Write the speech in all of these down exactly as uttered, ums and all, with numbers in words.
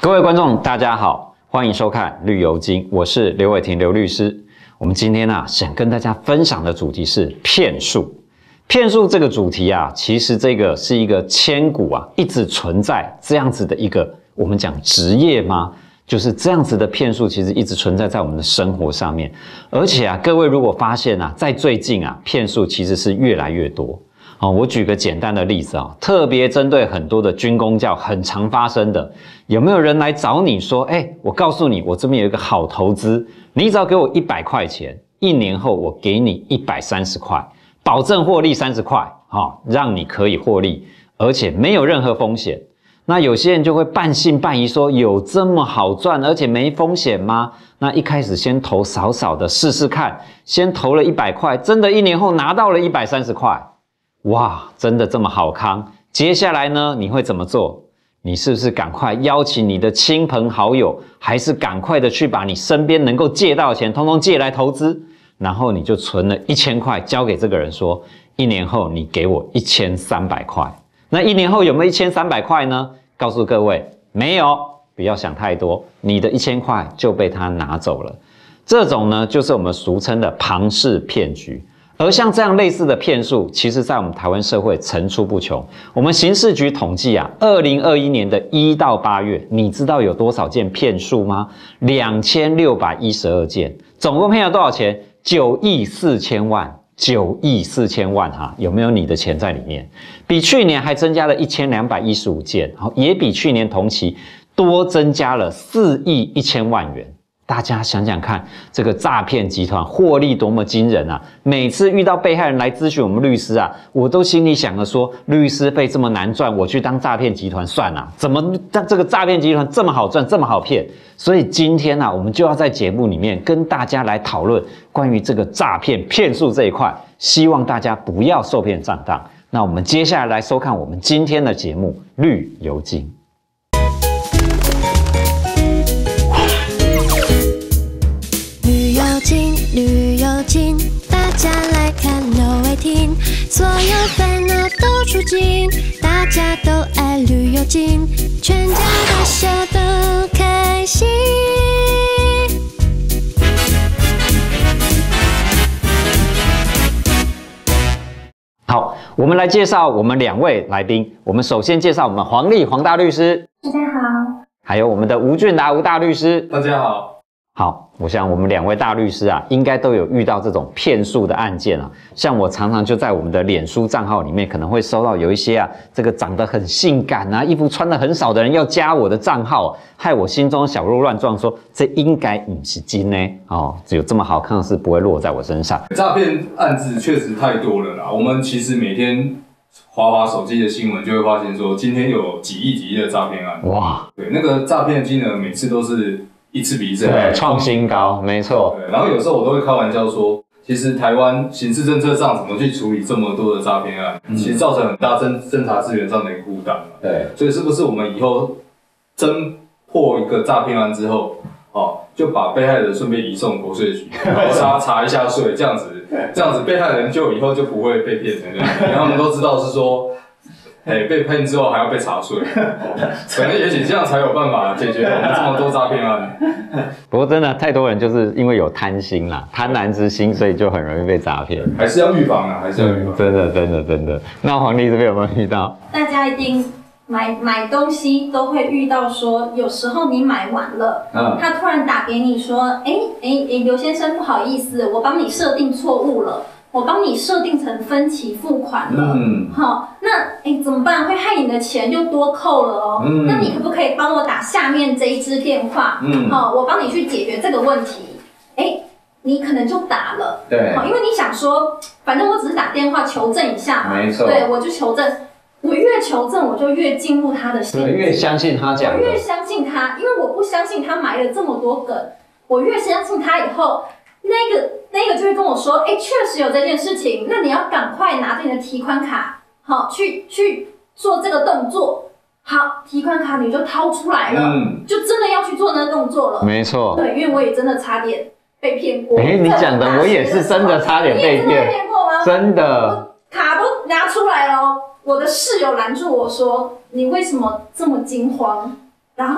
各位观众，大家好，欢迎收看《绿油精》，我是刘伟霆刘律师。我们今天啊，想跟大家分享的主题是骗术。骗术这个主题啊，其实这个是一个千古啊一直存在这样子的一个我们讲职业吗？就是这样子的骗术，其实一直存在在我们的生活上面。而且啊，各位如果发现啊，在最近啊，骗术其实是越来越多。哦，我举个简单的例子啊、哦，特别针对很多的军公教很常发生的，有没有人来找你说，哎，我告诉你，我这边有一个好投资，你只要给我一百块钱，一年后我给你一百三十块，保证获利三十块，哦，让你可以获利，而且没有任何风险。那有些人就会半信半疑说，有这么好赚，而且没风险吗？那一开始先投少少的试试看，先投了一百块，真的一年后拿到了一百三十块。哇，真的这么好康？接下来呢，你会怎么做？你是不是赶快邀请你的亲朋好友，还是赶快的去把你身边能够借到的钱，通通借来投资？然后你就存了一千块，交给这个人说，一年后你给我一千三百块。那一年后有没有一千三百块呢？告诉各位，没有，不要想太多，你的一千块就被他拿走了。这种呢，就是我们俗称的庞氏骗局。而像这样类似的骗术，其实在我们台湾社会层出不穷。我们刑事局统计啊，二零二一年的一到八月，你知道有多少件骗术吗？两千六百一十二件，总共骗了多少钱？九亿四千万，九亿四千万哈，有没有你的钱在里面？比去年还增加了一千两百一十五件，也比去年同期多增加了四亿一千万元。大家想想看，这个诈骗集团获利多么惊人啊！每次遇到被害人来咨询我们律师啊，我都心里想着说，律师费这么难赚，我去当诈骗集团算了，怎么这个诈骗集团这么好赚，这么好骗？所以今天啊，我们就要在节目里面跟大家来讨论关于这个诈骗骗术这一块，希望大家不要受骗上当。那我们接下来来收看我们今天的节目《绿油精》。 绿油精，大家来看刘伟霆，所有烦恼都出尽，大家都爱绿油精，全家大小都开心。 好，我们来介绍我们两位来宾。我们首先介绍我们黄丽黄大律师， 大家好。 还有我们的吴俊达吴大律师， 大家好。 好，我想我们两位大律师啊，应该都有遇到这种骗术的案件啊。像我常常就在我们的脸书账号里面，可能会收到有一些啊，这个长得很性感啊，衣服穿得很少的人要加我的账号，害我心中小鹿乱撞，说这应该不是真呢。哦，只有这么好看的事不会落在我身上。 诈骗案子确实太多了啦，我们其实每天滑滑手机的新闻就会发现说，今天有几亿几亿的诈骗案。哇，对，那个诈骗金额每次都是一次比一次还创新高，没错。 对，然后有时候我都会开玩笑说，其实台湾刑事政策上怎么去处理这么多的诈骗案，嗯、其实造成很大侦侦查资源上的一个孤单。对，所以是不是我们以后侦破一个诈骗案之后，哦，就把被害人顺便移送国税局，然后查查一下税，这样子，这样子被害人就以后就不会被骗成这样，因为他们都知道是说。哎，被骗之后还要被查税，可能也许这样才有办法解决我们这么多诈骗案。 不过真的太多人就是因为有贪心啦，贪婪之心，所以就很容易被诈骗。 还是要预防啊，还是要预防。 真的，真的，真的。那黄丽这边有没有遇到？ 大家一定买买东西都会遇到说，有时候你买完了，嗯、他突然打给你说，哎哎哎，刘先生不好意思，我帮你设定错误了。我帮你设定成分期付款了，嗯，好，那哎怎么办？会害你的钱又多扣了哦。嗯，那你可不可以帮我打下面这一支电话？嗯，好，我帮你去解决这个问题。哎，你可能就打了，对，好，因为你想说，反正我只是打电话求证一下嘛，没错，对，我就求证，我越求证我就越进入他的陷阱， 越相信他讲的， 我越相信他，因为我不相信他埋了这么多梗，我越相信他以后。那个那个就会跟我说，哎，确实有这件事情，那你要赶快拿着你的提款卡，好，去去做这个动作。好，提款卡你就掏出来了，嗯，就真的要去做那个动作了。 没错， 对，因为我也真的差点被骗过。 哎，你讲的我也是真的差点被骗。 你也真的被骗过吗？ 真的， 卡都拿出来了，我的室友拦住我说：“你为什么这么惊慌？”然后我跟他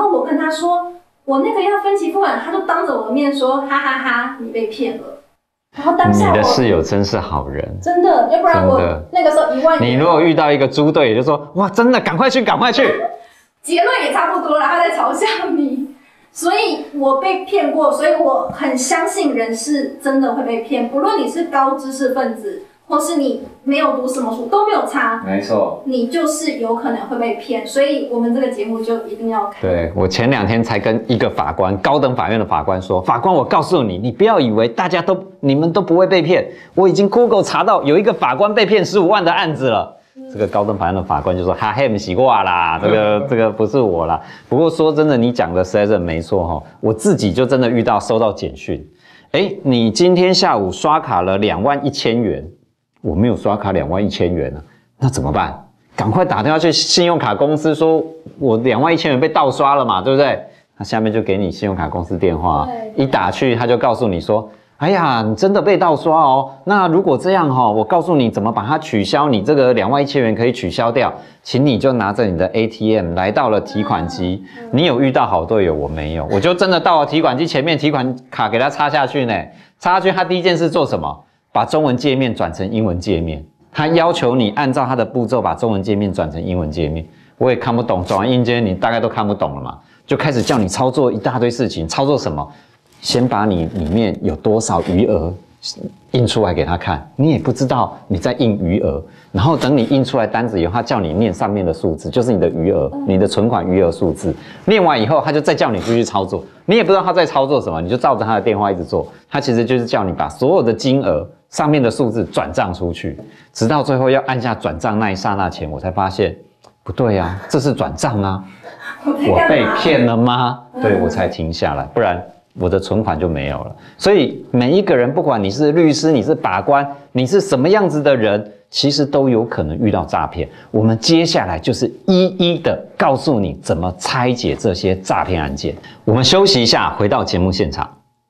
他说我那个要分期付款，他就当着我的面说哈哈哈，你被骗了。然后当下你的室友真是好人， 真的，要不然我那个时候一万元。 你如果遇到一个猪队友，就说哇，真的，赶快去，赶快去。 结论也差不多了，他在嘲笑你。所以我被骗过，所以我很相信人是真的会被骗，不论你是高知识分子，或是你没有读什么书都没有差， 没错， 你就是有可能会被骗，所以我们这个节目就一定要看。 对，我前两天才跟一个法官，高等法院的法官说，法官，我告诉你，你不要以为大家都你们都不会被骗，我已经 Google 查到有一个法官被骗十五万的案子了。这个高等法院的法官就说：“哈嘿，不是我啦，这个这个不是我啦。”不过说真的，你讲的实在是没错哈。我自己就真的遇到收到简讯，哎，你今天下午刷卡了两万一千元，我没有刷卡两万一千元啊，那怎么办？赶快打电话去信用卡公司说，我两万一千元被盗刷了嘛，对不对？他下面就给你信用卡公司电话，一打去他就告诉你说。哎呀，你真的被盗刷哦！那如果这样哈、哦，我告诉你怎么把它取消，你这个两万一千元可以取消掉，请你就拿着你的 A T M 来到了提款机。你有遇到好队友，我没有，我就真的到了提款机前面，提款卡给他插下去呢，插下去，他第一件事做什么？把中文界面转成英文界面。他要求你按照他的步骤把中文界面转成英文界面，我也看不懂，转完英界你大概都看不懂了嘛，就开始叫你操作一大堆事情，操作什么？先把你里面有多少余额印出来给他看，你也不知道你在印余额，然后等你印出来单子以后，他叫你念上面的数字，就是你的余额，你的存款余额数字。念完以后，他就再叫你继续操作，你也不知道他在操作什么，你就照着他的电话一直做，他其实就是叫你把所有的金额上面的数字转账出去，直到最后要按下转账那一刹那前，我才发现不对啊，这是转账啊，我被骗了吗？对，我才停下来，不然我的存款就没有了。所以每一个人，不管你是律师，你是法官，你是什么样子的人，其实都有可能遇到诈骗。我们接下来就是一一的告诉你怎么拆解这些诈骗案件。我们休息一下，回到节目现场。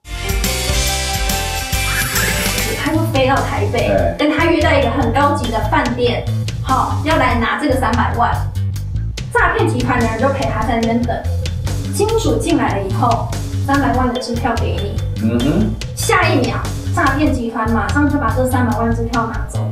他就飞到台北，跟他约在一个很高级的饭店，好，要来拿这个三百万。诈骗集团的人就陪他在那边等，金主进来了以后。三百万的支票给你，嗯哼，下一秒，诈骗集团马上就把这三百万支票拿走。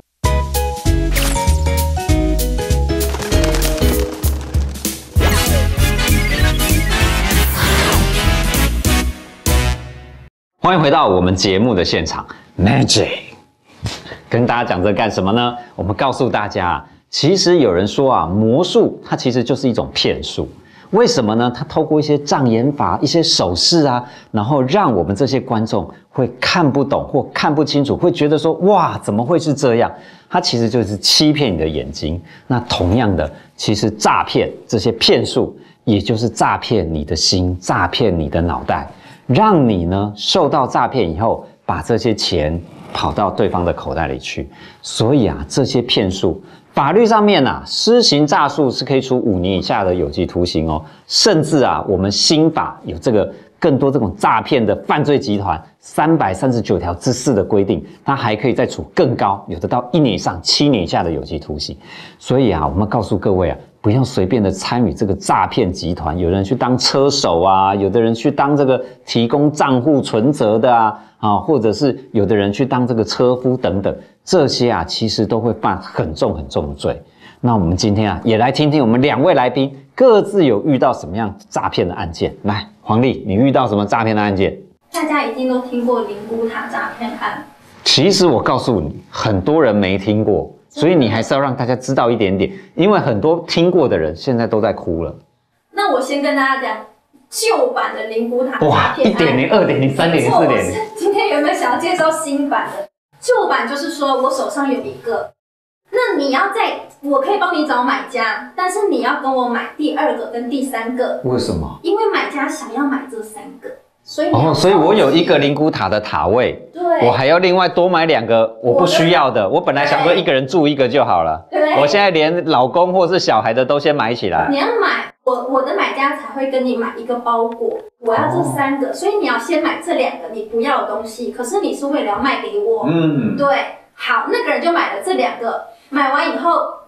欢迎回到我们节目的现场 ，Magic， 跟大家讲这干什么呢？我们告诉大家，其实有人说啊，魔术它其实就是一种骗术。为什么呢？他透过一些障眼法、一些手势啊，然后让我们这些观众会看不懂或看不清楚，会觉得说哇，怎么会是这样？他其实就是欺骗你的眼睛。那同样的，其实诈骗这些骗术，也就是诈骗你的心，诈骗你的脑袋，让你呢受到诈骗以后，把这些钱跑到对方的口袋里去。所以啊，这些骗术。法律上面啊，施行诈术是可以处五年以下的有期徒刑哦，甚至啊，我们新法有这个更多这种诈骗的犯罪集团三百三十九条之四的规定，它还可以再处更高，有的到一年以上七年以下的有期徒刑。所以啊，我们告诉各位啊，不要随便的参与这个诈骗集团，有人去当车手啊，有的人去当这个提供账户存折的啊，啊，或者是有的人去当这个车夫等等。这些啊，其实都会犯很重很重的罪。那我们今天啊，也来听听我们两位来宾各自有遇到什么样诈骗的案件。来，黄丽，你遇到什么诈骗的案件？ 大家一定都听过灵骨塔诈骗案。 其实我告诉你，很多人没听过，所以你还是要让大家知道一点点，因为很多听过的人现在都在哭了。 那我先跟大家讲旧版的灵骨塔诈骗案。 哇，一点零、二点零、三点零、四点零。 今天有没有想要介绍新版的？旧版就是说我手上有一个，那你要在，我可以帮你找买家，但是你要跟我买第二个跟第三个。 为什么？ 因为买家想要买这三个，所以哦，所以我有一个灵骨塔的塔位， 对， 我还要另外多买两个我不需要的。我本来想说一个人住一个就好了， 对， 我现在连老公或是小孩的都先买起来。 你要买，我我的买家才会跟你买一个包裹，我要这三个，哦、所以你要先买这两个你不要的东西，可是你是为了要卖给我，嗯，对，好，那个人就买了这两个，买完以后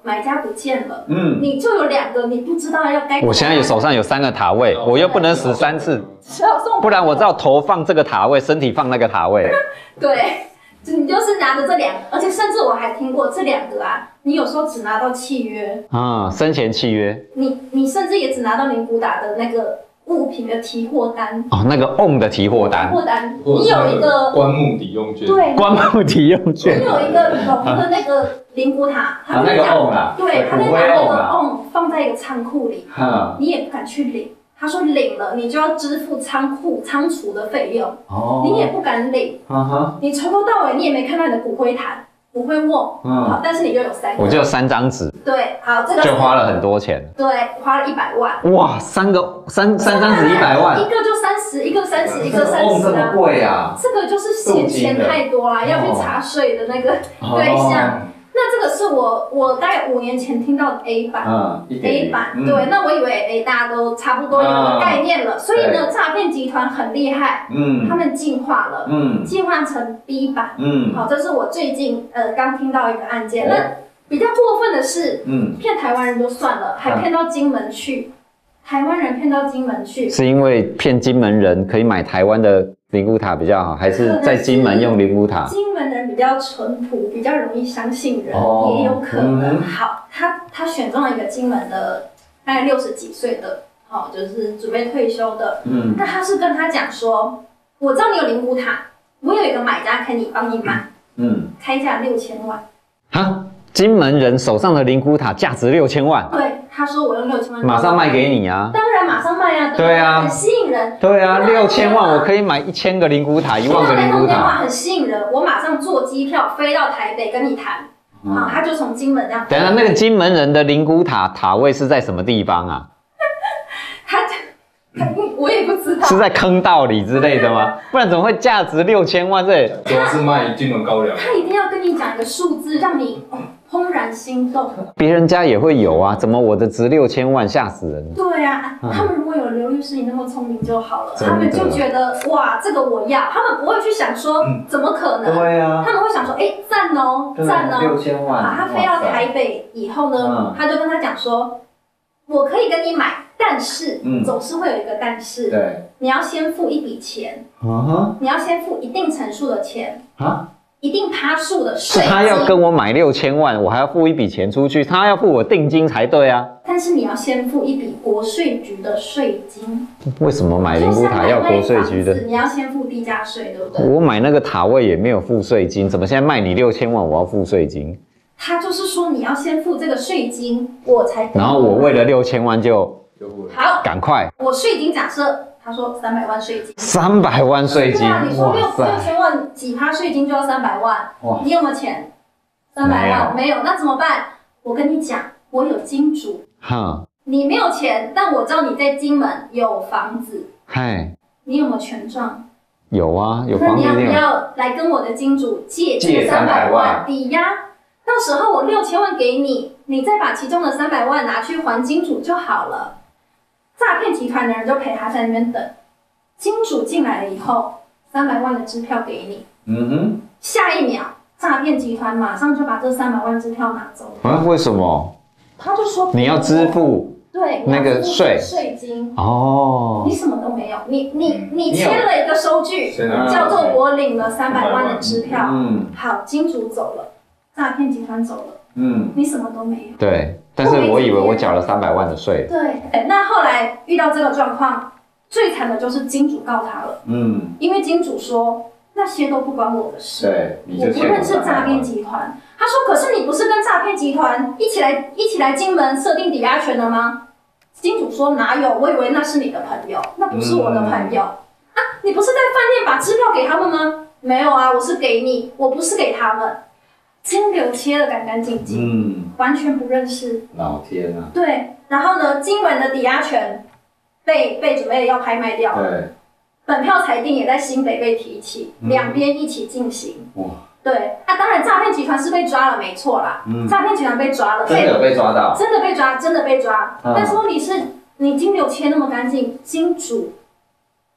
买家不见了，嗯，你就有两个，你不知道要该。 我现在有手上有三个塔位，我又不能死三次，不然我知道头放这个塔位，身体放那个塔位。 对，你就是拿着这两个，而且甚至我还听过这两个啊，你有时候只拿到契约啊，生前契约， 你你甚至也只拿到灵骨塔的那个物品的提货单哦，那个 on 的提货单， 提货单，你有一个棺木抵用券， 对， 棺木抵用券， 你有一个龙的那个灵骨塔， 他那个 on 啊， 对，他在拿那个 on 放在一个仓库里，你也不敢去领。他说领了，你就要支付仓库仓储的费用，哦，你也不敢领，uh-huh. 你从头到尾你也没看到你的骨灰坛、骨灰瓮，嗯，好，但是你就有三个， 我就有三张纸， 对，好，这个就花了很多钱， 对，花了一百万， 哇，三个三三张纸一百万， 一个就三十，一个三十，一个三十啊， 这么贵啊， 这个就是嫌钱太多啦，要去查税的那个对象。哦，那这个是我我大概五年前听到的 A 版，嗯 ，A 版，嗯，对，那我以为哎大家都差不多有个概念了，嗯，所以呢，诈骗集团很厉害，嗯，他们进化了，嗯，进化成 B 版，嗯，好，这是我最近呃刚听到一个案件，哦，那比较过分的是，嗯，骗台湾人就算了，还骗到金门去，台湾人骗到金门去，是因为骗金门人可以买台湾的灵骨塔比较好，还是在金门用灵骨塔？ 金门人比较淳朴，比较容易相信人，哦，也有可能。嗯，好，他他选中了一个金门的大概六十几岁的，好，就是准备退休的。嗯，那他是跟他讲说，我知道你有灵骨塔，我有一个买家可以帮你买，嗯，开价六千万。 哈，金门人手上的灵骨塔价值六千万。 对，他说我用六千万， 马上卖给你啊！ 当然马上卖啊！ 对啊， 很吸引人。 对啊，六千万我可以买一千个灵骨塔，一万个灵骨塔， 很吸引人。我马上坐机票飞到台北跟你谈。嗯，好，他就从金门这样。 等一下，那个金门人的灵骨塔塔位是在什么地方啊？ 他，他我也不知道。 是在坑道里之类的吗？不然怎么会价值六千万？这主要是卖金门高粱。 他一定要跟你讲一个数字，让你哦怦然心动。 别人家也会有啊，怎么我的值六千万，吓死人！ 对啊，嗯，他们如果有刘律师你那么聪明就好了，他们就觉得哇，这个我要，他们不会去想说，嗯，怎么可能？ 对啊， 他们会想说，哎，赞哦，赞哦， 六千万。 好，他飞到台北以后呢，嗯，他就跟他讲说，我可以跟你买，但是，嗯，总是会有一个但是，对，你要先付一笔钱，嗯，你要先付一定层数的钱啊。一定趴数的税金， 他要跟我买六千万，我还要付一笔钱出去，他要付我定金才对啊。 但是你要先付一笔国税局的税金。 为什么买灵骨塔要国税局的？ 你要先付地价税，对不对？ 我买那个塔位也没有付税金，怎么现在卖你六千万，我要付税金？ 他就是说你要先付这个税金，我才。 然后我为了六千万就好， 赶快。 我税金假设。他说三百万税金， 三百万税金， 啊，你说六六千万几趴税金就要三百万，你有没有钱？三百万没有，那怎么办？我跟你讲，我有金主，哼，你没有钱，但我知道你在金门有房子，嗨，你有没有权状？ 有啊，有房子。 那你要不要来跟我的金主借借三百万抵押？到时候我六千万给你，你再把其中的三百万拿去还金主就好了。诈骗集团的人就陪他在那边等，金主进来了以后，三百万的支票给你。嗯哼。下一秒，诈骗集团马上就把这三百万支票拿走了。 啊？为什么？ 他就说你要支付对那个税税金哦。你什么都没有，你你你签了一个收据， 嗯， 叫做我领了三百万的支票。嗯。好，金主走了，诈骗集团走了。嗯。你什么都没有。 对。但是我以为我缴了三百万的税。 对，那后来遇到这个状况，最惨的就是金主告他了。嗯，因为金主说那些都不关我的事， 对， 我不认识诈骗集团。他说，可是你不是跟诈骗集团一起来一起来金门设定抵押权的吗？金主说哪有，我以为那是你的朋友，那不是我的朋友。嗯，啊，你不是在饭店把支票给他们吗？没有啊，我是给你，我不是给他们。金流切得干干净净，嗯，完全不认识。 老天啊！ 对，然后呢，金门的抵押权被被准备要拍卖掉了，对，本票裁定也在新北被提起，嗯，两边一起进行。哇，对，啊，当然诈骗集团是被抓了，没错啦，嗯，诈骗集团被抓了， 真的有被抓到， 真的被抓，真的被抓。嗯，但是问题是，你金流切那么干净，金主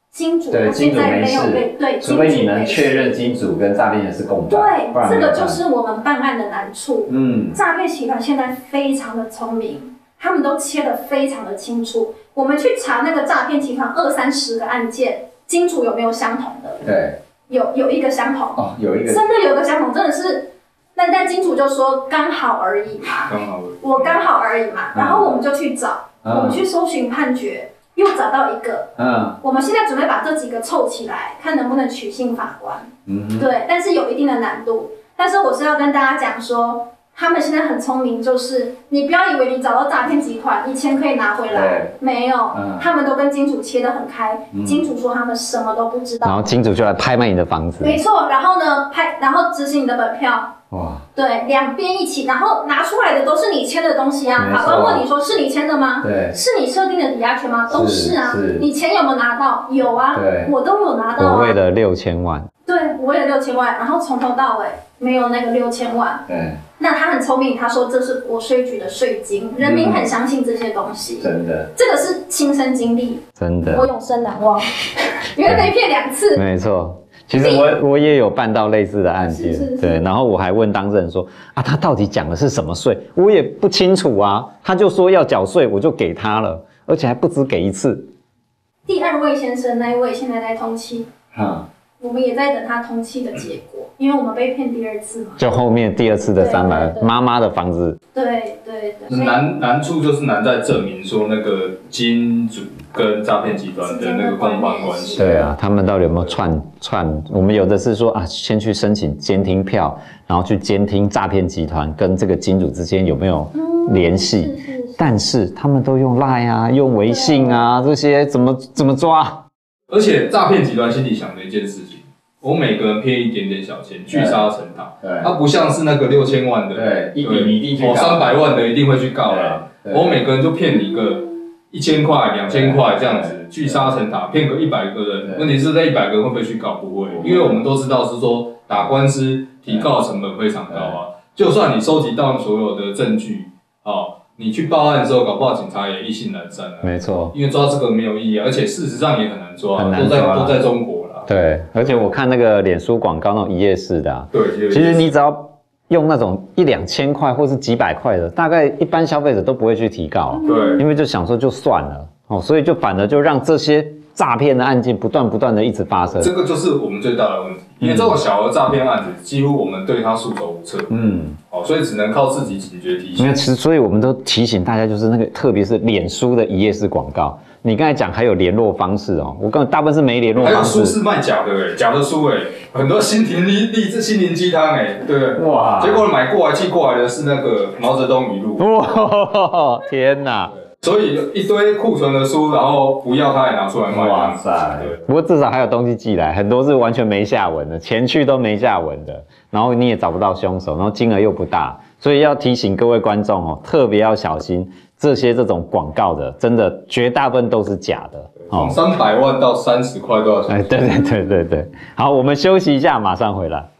金主对现在没有被被对， 除非你能确认金主跟诈骗人是共犯。 对，这个就是我们办案的难处。 嗯， 诈骗集团现在非常的聪明，他们都切得非常的清楚。我们去查那个诈骗集团二三十个案件，金主有没有相同的？ 对， 有有一个相同。 哦，有一个真的有一个相同，真的是。但但金主就说刚好而已嘛， 刚好我刚好而已嘛，然后我们就去找， 嗯、 我们去搜寻判决，又找到一个，嗯，我们现在准备把这几个凑起来，看能不能取信法官，嗯，对，但是有一定的难度。但是我是要跟大家讲说，他们现在很聪明，就是你不要以为你找到诈骗集团，你钱可以拿回来，没有，嗯、他们都跟金主切得很开，嗯、金主说他们什么都不知道， 然后金主就来拍卖你的房子， 没错，然后呢拍，然后执行你的本票。哇，对，两边一起，然后拿出来的都是你签的东西啊。法官问你说是你签的吗？对，是你设定的抵押权吗？都是啊。是你钱有没有拿到？有啊，对，我都有拿到啊。 我为了六千万。 对，我为了六千万，然后从头到尾没有那个六千万。对。那他很聪明，他说这是国税局的税金，人民很相信这些东西。真的，这个是亲身经历，真的，我永生难忘，因为被骗两次。 没错。其实我我也有办到类似的案件，是是是对，然后我还问当事人说啊，他到底讲的是什么税？我也不清楚啊，他就说要缴税，我就给他了，而且还不止给一次。 第二位先生那一位现在在通缉，嗯，我们也在等他通缉的结果，因为我们被骗第二次嘛。 就后面第二次的三百，妈妈的房子。 对对对。 难难处就是难在证明说那个金主跟诈骗集团的那个共犯关系。 对啊，他们到底有没有串串？我们有的是说啊，先去申请监听票，然后去监听诈骗集团跟这个金主之间有没有联系。嗯、是是是但是他们都用 LINE 啊，用微信啊，这些怎么怎么抓？ 而且诈骗集团心里想的一件事情，我每个人骗一点点小钱，聚沙成塔。对，它不像是那个六千万的， 对，一笔一定去告。 我三百万的一定会去告啦。我每个人就骗你一个一千块、两千块这样子，聚沙成塔，骗个一百个人。问题是这一百个人会不会去告？不会，因为我们都知道是说打官司提告成本非常高啊。就算你收集到所有的证据，哦。你去报案的时候，搞不好警察也意兴阑珊啊。没错，因为抓这个没有意义啊，而且事实上也很难抓，很难抓，都在都在中国啦。 对，而且我看那个脸书广告那种一页式的、啊， 对， 其实你只要用那种一两千块或是几百块的，大概一般消费者都不会去提告， 对， 因为就想说就算了哦，所以就反而就让这些诈骗的案件不断不断的一直发生。 这个就是我们最大的问题，因为这种小额诈骗案子，几乎我们对它束手无策。嗯。哦，所以只能靠自己警觉提醒。 因为其实，所以我们都提醒大家，就是那个，特别是脸书的一页式广告。你刚才讲还有联络方式哦，我刚大部分是没联络方式。 还有书是卖假的哎，假的书哎，很多心灵励励志心灵鸡汤哎，对哇，结果买过来寄过来的是那个毛泽东语录。哇， 天哪！ 所以一堆库存的书，然后不要他也拿出来卖。哇塞！ 不过至少还有东西寄来，很多是完全没下文的，钱去都没下文的，然后你也找不到凶手，然后金额又不大，所以要提醒各位观众哦，特别要小心这些这种广告的，真的绝大部分都是假的。 从三百万到三十块都要小心。 哎，对对对对对。好，我们休息一下，马上回来。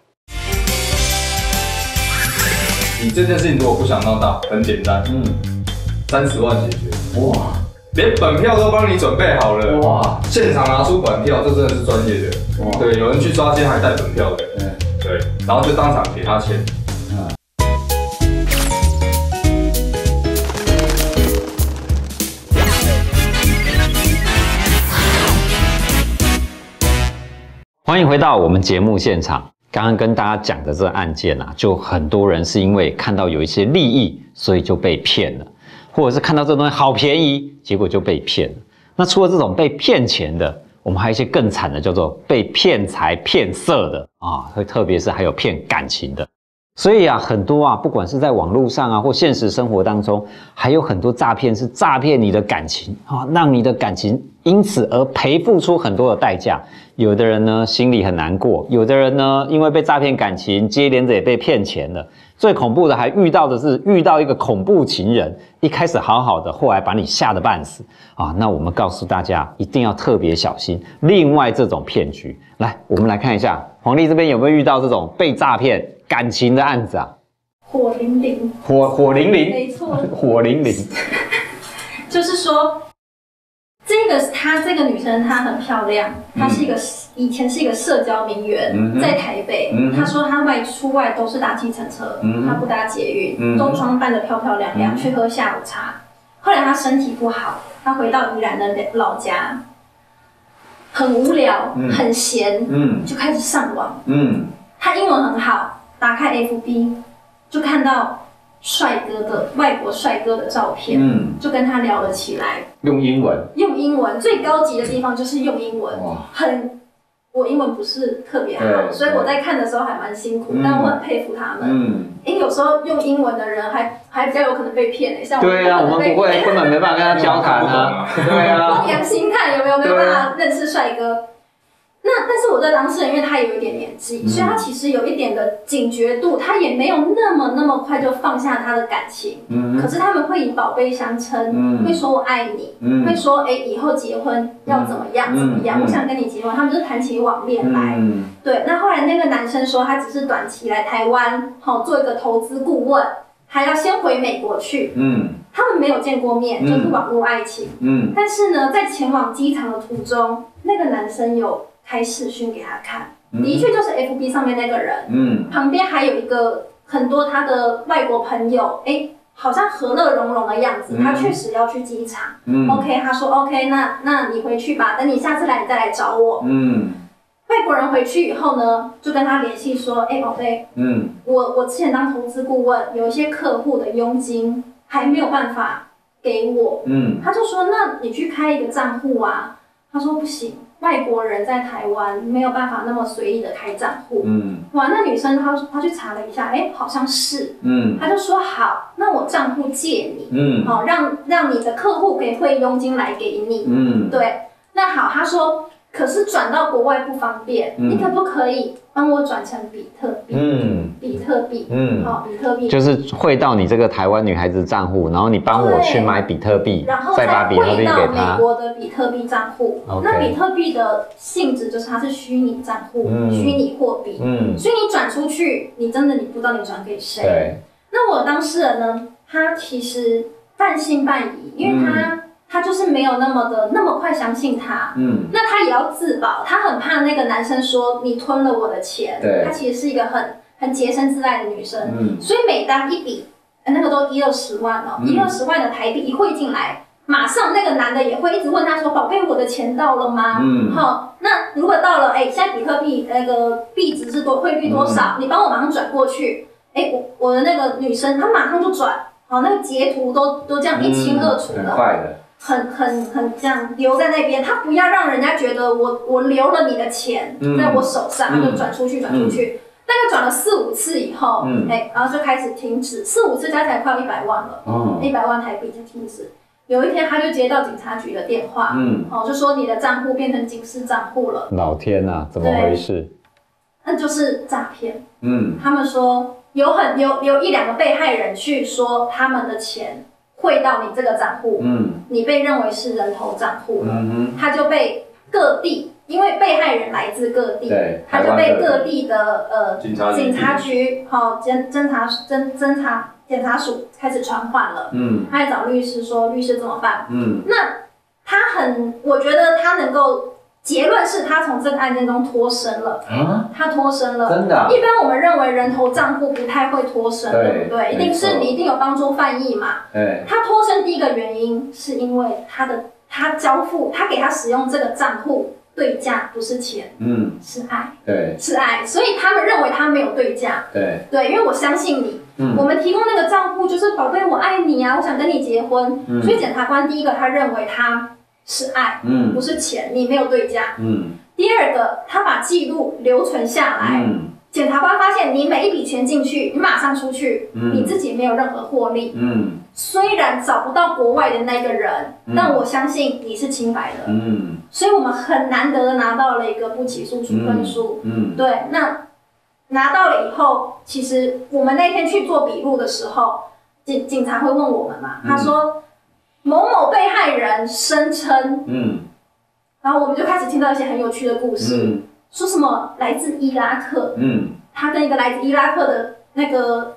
你这件事情如果不想闹大，很简单，嗯，三十万解决。哇，连本票都帮你准备好了。哇，现场拿出本票，这真的是专业的。哇，对，有人去抓奸还带本票的。对，对，然后就当场给他钱。嗯。 欢迎回到我们节目现场。刚刚跟大家讲的这个案件啊，就很多人是因为看到有一些利益，所以就被骗了。或者是看到这东西好便宜，结果就被骗了。那除了这种被骗钱的，我们还有一些更惨的，叫做被骗财骗色的啊，特别是还有骗感情的。所以啊，很多啊，不管是在网络上啊，或现实生活当中，还有很多诈骗是诈骗你的感情啊，让你的感情因此而赔付出很多的代价。有的人呢心里很难过，有的人呢因为被诈骗感情，接连着也被骗钱了。最恐怖的还遇到的是遇到一个恐怖情人，一开始好好的，后来把你吓得半死啊！那我们告诉大家，一定要特别小心。另外这种骗局，来，我们来看一下黄丽这边有没有遇到这种被诈骗感情的案子啊？ 火灵灵， 火火灵灵， 没错， 火灵灵， 就是说这个她这个女生她很漂亮，她是一个、嗯、以前是一个社交名媛，嗯、在台北。嗯、她说她外出外都是搭计程车，嗯、她不搭捷运，嗯、都装扮得漂漂亮亮、嗯、去喝下午茶。后来她身体不好，她回到宜兰的老家，很无聊，嗯、很闲，嗯、就开始上网。嗯、她英文很好，打开 F B 就看到帅哥的外国帅哥的照片，嗯，就跟他聊了起来。 用英文， 用英文最高级的地方就是用英文，很，我英文不是特别好，所以我在看的时候还蛮辛苦，嗯、但我很佩服他们。嗯，因为有时候用英文的人还还比较有可能被骗诶、欸，像我们对啊，我们不会，根本没办法跟他交谈啊，对啊。 望洋兴叹有没有没有办法认识帅哥？那但是我的当事人，因为他有一点年纪，嗯、所以他其实有一点的警觉度，他也没有那么那么快就放下他的感情。嗯、可是他们会以宝贝相称，嗯、会说我爱你，嗯、会说哎、欸、以后结婚要怎么样、嗯、怎么样，嗯、我想跟你结婚。他们就谈起网恋来。嗯、对，那后来那个男生说他只是短期来台湾，好做一个投资顾问，还要先回美国去。嗯。他们没有见过面，就是网络爱情。嗯。但是呢，在前往机场的途中，那个男生有开视讯给他看，嗯、的确就是 F B 上面那个人，嗯，旁边还有一个很多他的外国朋友，哎、欸，好像和乐融融的样子。嗯、他确实要去机场，嗯 ，OK， 他说 OK， 那那你回去吧，等你下次来你再来找我，嗯。外国人回去以后呢，就跟他联系说，哎、欸，宝贝，嗯，我我之前当投资顾问，有一些客户的佣金还没有办法给我，嗯，他就说，那你去开一个账户啊，他说不行。外国人在台湾没有办法那么随意的开账户，嗯，哇，那女生她她去查了一下，哎、欸，好像是，嗯，她就说好，那我账户借你，嗯，好、哦，让让你的客户可以汇佣金来给你，嗯，对，那好，她说，可是转到国外不方便，嗯、你可不可以帮我转成比特币？嗯，比特币，嗯，好、哦，比特币就是汇到你这个台湾女孩子账户，然后你帮我去买比特币， 然后再把比特币给她。美国的比特币账户， okay. 那比特币的性质就是它是虚拟账户，嗯、虚拟货币，嗯，所以你转出去，你真的你不知道你转给谁。对。那我当事人呢，他其实半信半疑，因为他。嗯他就是没有那么的那么快相信他，嗯，那他也要自保，他很怕那个男生说你吞了我的钱，对，他其实是一个很很洁身自爱的女生，嗯，所以每当一笔那个都一二十万哦，一二十万的台币一汇进来，马上那个男的也会一直问他说，宝贝，我的钱到了吗？嗯，好，那如果到了，哎、欸，现在比特币那个币值是多，汇率多少？嗯、你帮我马上转过去，哎、欸，我我的那个女生她马上就转，好，那个截图都都这样一清二楚的，嗯、很快的。很很很这样留在那边，他不要让人家觉得我我留了你的钱在我手上，嗯、他就转出去转出去，嗯、大概转了四五次以后，哎、嗯欸，然后就开始停止，四五次加起来快要一百万了，一百、嗯、万台币就停止。有一天他就接到警察局的电话，嗯，哦，就说你的账户变成警示账户了。 老天啊，怎么回事？ 那就是诈骗。嗯，他们说有很有有一两个被害人去说他们的钱汇到你这个账户，嗯，你被认为是人头账户了，嗯、他就被各地，因为被害人来自各地，对，他就被各地的呃警察警察局、好侦侦查侦侦查检察署开始传唤了，嗯，他还找律师说律师怎么办？嗯，那他很，我觉得他能够。结论是他从这个案件中脱身了，啊，他脱身了，真的、啊。一般我们认为人头账户不太会脱身，对, 对不对？一定是你一定有帮助犯意嘛。对。他脱身第一个原因是因为他的他交付他给他使用这个账户对价不是钱，嗯，是爱，对，是爱，所以他们认为他没有对价，对对，因为我相信你，嗯，我们提供那个账户就是宝贝我爱你啊，我想跟你结婚，嗯，所以检察官第一个他认为他。是爱，嗯，不是钱，你没有对价，嗯。第二个，他把记录留存下来，嗯，检察官发现你每一笔钱进去，你马上出去，嗯，你自己没有任何获利，嗯。虽然找不到国外的那个人，嗯，但我相信你是清白的，嗯。所以我们很难得的拿到了一个不起诉处分书，嗯，嗯对。那拿到了以后，其实我们那天去做笔录的时候，警警察会问我们嘛，他说。某某被害人声称，嗯，然后我们就开始听到一些很有趣的故事，嗯，说什么来自伊拉克，嗯，他跟一个来自伊拉克的那个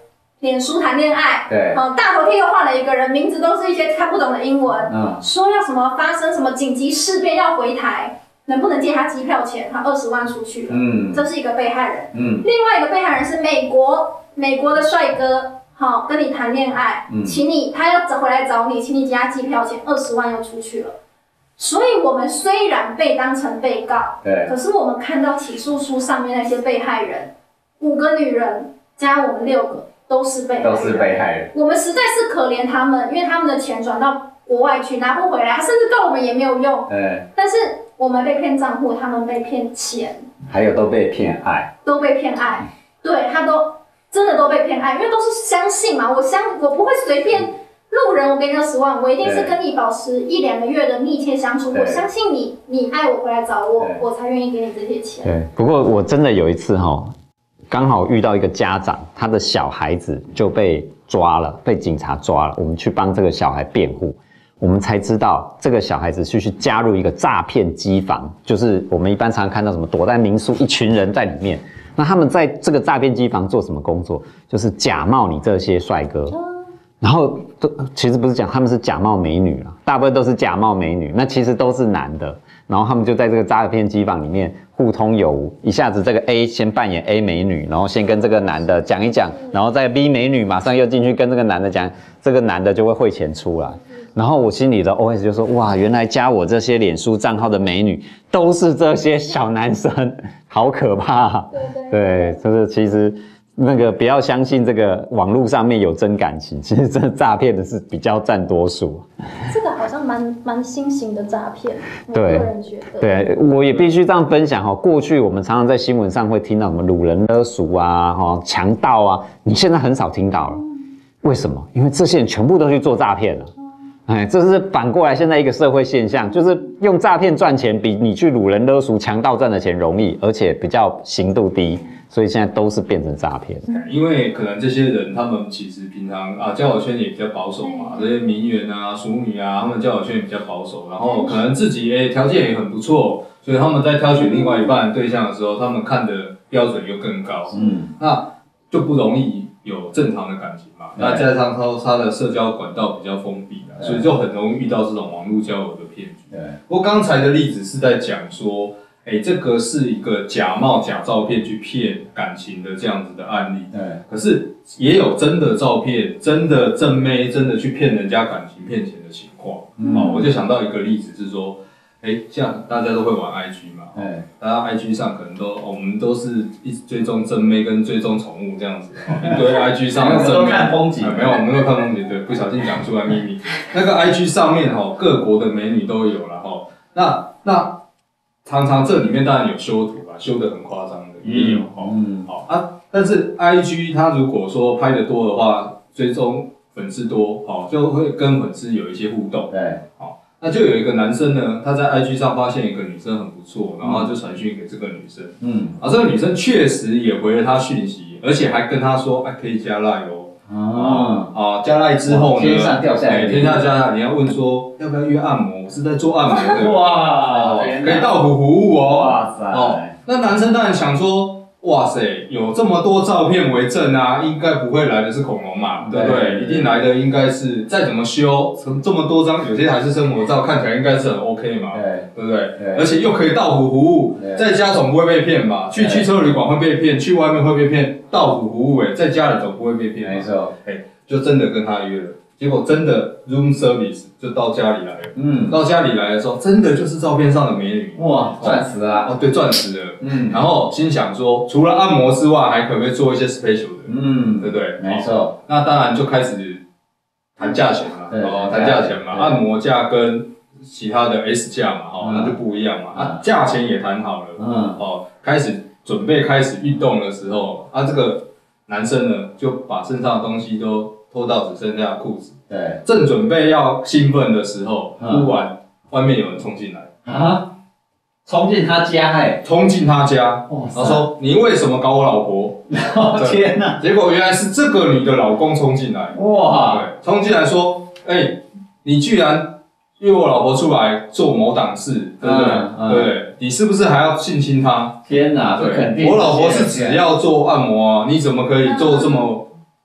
脸书谈恋爱， 对， 呃，大头贴又换了一个人，名字都是一些看不懂的英文， 嗯， 说要什么发生什么紧急事变要回台，能不能借他机票钱？他二十万出去了，嗯，这是一个被害人，嗯，另外一个被害人是美国美国的帅哥，好、哦、跟你谈恋爱，嗯，请你他要回来找你，请你借他机票钱，二十万又出去了。所以，我们虽然被当成被告，对，可是我们看到起诉书上面那些被害人，五个女人加我们六个。都是被害人，都是被害人。我们实在是可怜他们，因为他们的钱转到国外去拿不回来，甚至告我们也没有用。对。但是我们被骗账户，他们被骗钱，还有都被骗爱，都被骗爱。对，他都真的都被骗爱，因为都是相信嘛。我相我不会随便路人我给你二十万，我一定是跟你保持一两个月的密切相处。我相信你，你爱我回来找我，我才愿意给你这些钱。 对。不过我真的有一次哈。刚好遇到一个家长，他的小孩子就被抓了，被警察抓了。我们去帮这个小孩辩护，我们才知道这个小孩子是去加入一个诈骗机房，就是我们一般常常看到什么躲在民宿，一群人在里面。那他们在这个诈骗机房做什么工作？就是假冒你这些帅哥，然后都其实不是讲他们是假冒美女啦，大部分都是假冒美女，那其实都是男的。然后他们就在这个诈骗机房里面互通有无，一下子这个 A 先扮演 A 美女，然后先跟这个男的讲一讲，然后再 B 美女马上又进去跟这个男的讲，这个男的就会汇钱出来。然后我心里的 O S 就说：哇，原来加我这些脸书账号的美女都是这些小男生，好可怕。对对对，就是其实那个不要相信这个网络上面有真感情，其实真的诈骗的是比较占多数。 这个好像蛮蛮新型的诈骗，我对个人觉得。 对，我也必须这样分享哈。过去我们常常在新闻上会听到什么掳人勒赎啊、哈强盗啊，你现在很少听到了。为什么？因为这些人全部都去做诈骗了。哎，这是反过来现在一个社会现象，就是用诈骗赚钱比你去掳人勒赎、强盗赚的钱容易，而且比较刑度低。所以现在都是变成诈骗， 因为可能这些人他们其实平常啊交友圈也比较保守嘛，这些名媛啊、淑女啊，他们交友圈也比较保守，然后可能自己诶条件也很不错，所以他们在挑选另外一半对象的时候，他们看的标准又更高，嗯，那就不容易有正常的感情嘛。那加上他他的社交管道比较封闭啦，所以就很容易遇到这种网络交友的骗局。对，不过刚才的例子是在讲说。哎，这个是一个假冒假照片去骗感情的这样子的案例。对，可是也有真的照片、真的正妹、真的去骗人家感情、骗钱的情况。嗯，哦，我就想到一个例子是说，哎，像大家都会玩 I G 嘛，哎，大家 I G 上可能都、哦、我们都是一直追踪正妹跟追踪宠物这样子，哦，一堆 I G 上的正妹。 看风景， 啊，没有，我们都看风景，对，不小心讲出来秘密。那个 I G 上面哈、哦，各国的美女都有了哈、哦，那那。常常这里面当然有修图啦，修得很夸张的也有哦。嗯，好啊，但是 I G 它如果说拍得多的话，追踪粉丝多，好就会跟粉丝有一些互动。对，好，那就有一个男生呢，他在 I G 上发现一个女生很不错，然后就传讯给这个女生。嗯，啊，这个女生确实也回了他讯息，而且还跟他说，哎，可以加 LINE 哦。哦，啊，加赖之后呢？ 天上掉下来， 天上加赖，你要问说要不要约按摩？我是在做按摩的。哇，可以到府服务哦。哇塞！哦，那男生当然想说，哇塞，有这么多照片为证啊，应该不会来的是恐龙嘛，对不对？一定来的应该是再怎么修，这么多张，有些还是生活照，看起来应该是很 OK 嘛，对，对不对？而且又可以到府服务，在家总不会被骗吧？去汽车旅馆会被骗，去外面会被骗。到府服务哎，在家里总不会被骗，没错，哎，就真的跟他约了，结果真的 room service 就到家里来了，嗯，到家里来的时候，真的就是照片上的美女， 哇，钻石啊， 哦，对，钻石的，嗯，然后心想说，除了按摩之外，还可不可以做一些 special 的，嗯，对不对？ 没错， 那当然就开始谈价钱嘛，哦，谈价钱嘛，按摩价跟其他的 S 价嘛，哈，那就不一样嘛，啊，价钱也谈好了，嗯，哦，开始。准备开始运动的时候，啊，这个男生呢就把身上的东西都脱到只剩下裤子。对，正准备要兴奋的时候，突然外面有人冲进来啊，冲进他家哎， 冲进他家，他说：“你为什么搞我老婆？” 天哪！ 结果原来是这个女的老公冲进来，哇，对，冲进来说：“哎、欸，你居然。”约我老婆出来做某档事，对不对？嗯嗯、对，你是不是还要性侵她？ 天哪，这肯定！ 我老婆是只要做按摩啊，你怎么可以做这么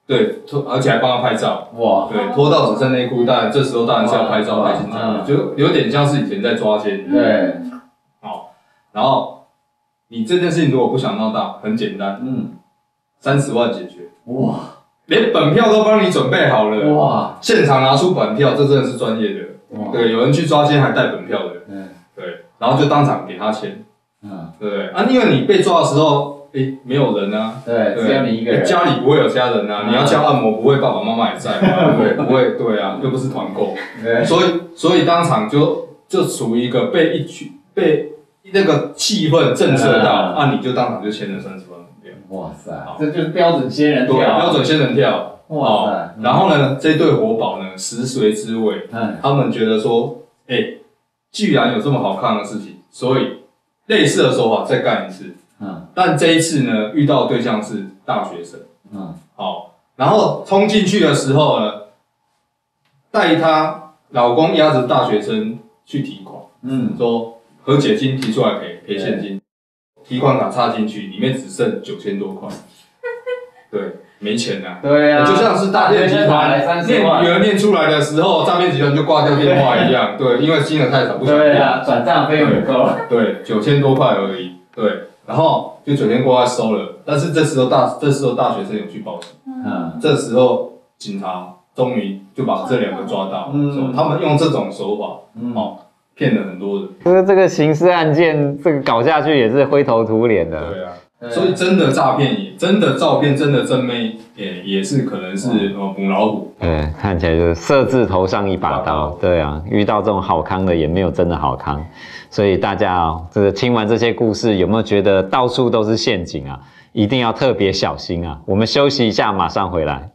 对，脱而且还帮他拍照，哇，对，脱到只剩内裤，当然这时候当然是要拍照拍进去，就有点像是以前在抓奸， 对， 好，然后你这件事情如果不想闹大，很简单，嗯，三十万解决，哇，连本票都帮你准备好了，哇，现场拿出本票，这真的是专业的，对，有人去抓奸还带本票的，嗯，对，然后就当场给他签，嗯，对不对？啊，因为你被抓的时候。诶，没有人啊， 对，只有你一个人， 家里不会有家人啊，嗯、你要叫按摩，不会爸爸妈妈也在嘛，对不对？不会，对啊，又不是团购，所以所以当场就就处于一个被一群被那个气氛震慑到，那、嗯啊、你就当场就签了三十万票， 哇塞，这就是标准仙人跳， 对，标准仙人跳， 哇塞、 哦，然后呢，这对活宝呢，食髓知味，嗯，他们觉得说，哎，既然有这么好看的事情，所以类似的手法再干一次。嗯，但这一次呢，遇到的对象是大学生，嗯，好，然后冲进去的时候呢，带她老公押着大学生去提款，嗯，说和解金提出来赔，赔现金，提款卡插进去，里面只剩九千多块，对，没钱啊， 对啊， 就像是大骗集团念女儿念出来的时候，诈骗集团就挂掉电话一样，对，因为金额太少，不想对啊，转账费用也够， 对，九千多块而已，对。然后就九千多块收了，但是这时候大这时候大学生有去报警，嗯，这时候警察终于就把这两个抓到，嗯，他们用这种手法，嗯，哦，骗了很多人。 就是这个刑事案件，这个搞下去也是灰头土脸的。 对啊，所以真的诈骗也，真的照片，真的真妹也也是可能是呃母老虎。 对，看起来就是色字头上一把刀。对啊，遇到这种好康的也没有真的好康。所以大家啊、哦，这个听完这些故事，有没有觉得到处都是陷阱啊？一定要特别小心啊！我们休息一下，马上回来。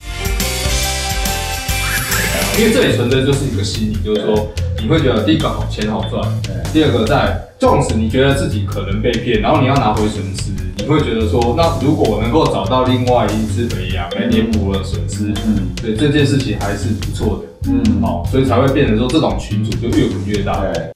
因为这里存在就是一个心理，就是说你会觉得第一个好钱好赚，第二个在纵使你觉得自己可能被骗，然后你要拿回损失，你会觉得说，那如果我能够找到另外一只肥羊来填补了损失，嗯，对这件事情还是不错的，嗯，好、哦，所以才会变成说这种群组就越滚越大。对。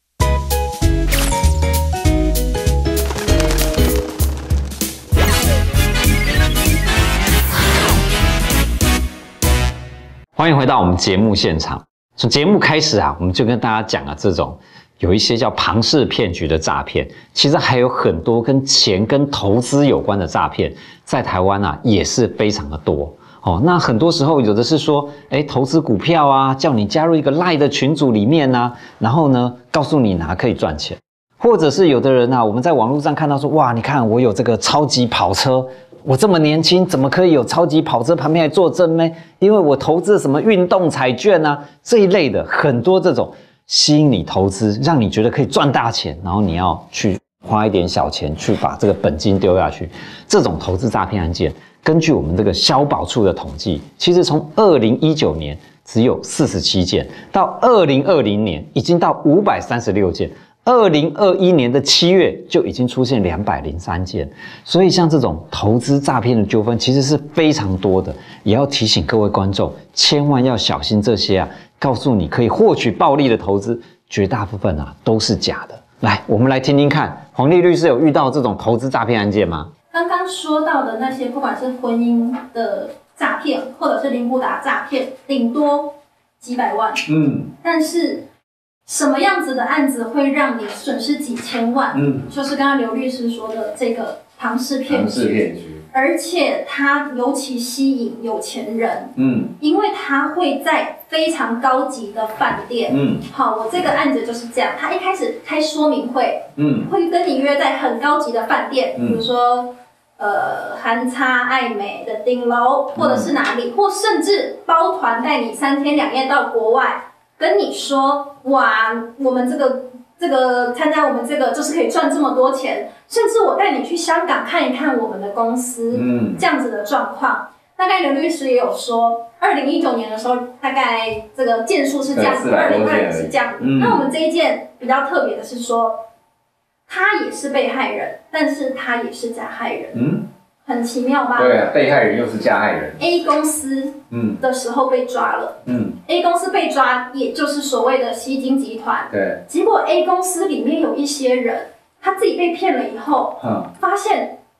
欢迎回到我们节目现场。从节目开始啊，我们就跟大家讲啊，这种有一些叫庞氏骗局的诈骗，其实还有很多跟钱跟投资有关的诈骗，在台湾啊也是非常的多。哦，那很多时候有的是说，哎，投资股票啊，叫你加入一个 LINE 的群组里面啊，然后呢，告诉你哪可以赚钱，或者是有的人啊，我们在网络上看到说，哇，你看我有这个超级跑车。我这么年轻，怎么可以有超级跑车旁边还坐正妹？因为我投资什么运动彩券啊这一类的，很多这种吸引你投资，让你觉得可以赚大钱，然后你要去花一点小钱去把这个本金丢下去。这种投资诈骗案件，根据我们这个消保处的统计，其实从二零一九年只有四十七件，到二零二零年已经到五百三十六件。二零二一年的七月就已经出现两百零三件，所以像这种投资诈骗的纠纷其实是非常多的，也要提醒各位观众，千万要小心这些啊，告诉你可以获取暴利的投资，绝大部分啊都是假的。来，我们来听听看，黄丽律师有遇到这种投资诈骗案件吗？ 刚刚说到的那些，不管是婚姻的诈骗，或者是灵骨塔诈骗，顶多几百万，嗯，但是。什么样子的案子会让你损失几千万？嗯，就是刚刚刘律师说的这个庞氏骗局。庞氏骗局，而且它尤其吸引有钱人。嗯，因为它会在非常高级的饭店。嗯，好，我这个案子就是这样。他一开始开说明会，嗯，会跟你约在很高级的饭店，嗯、比如说呃韩差爱美的顶楼，或者是哪里，嗯、或甚至包团带你三天两夜到国外。跟你说，哇，我们这个这个参加我们这个就是可以赚这么多钱，甚至我带你去香港看一看我们的公司，嗯，这样子的状况。大概刘律师也有说，二零一九年的时候，大概这个件数是这样子，二零二零是这样子。嗯、那我们这一件比较特别的是说，他也是被害人，但是他也是加害人。嗯。很奇妙吧？ 对啊，被害人又是加害人。 A 公司嗯的时候被抓了，嗯 ，A 公司被抓，也就是所谓的吸金集团。 对。 结果 A 公司里面有一些人，他自己被骗了以后，嗯，发现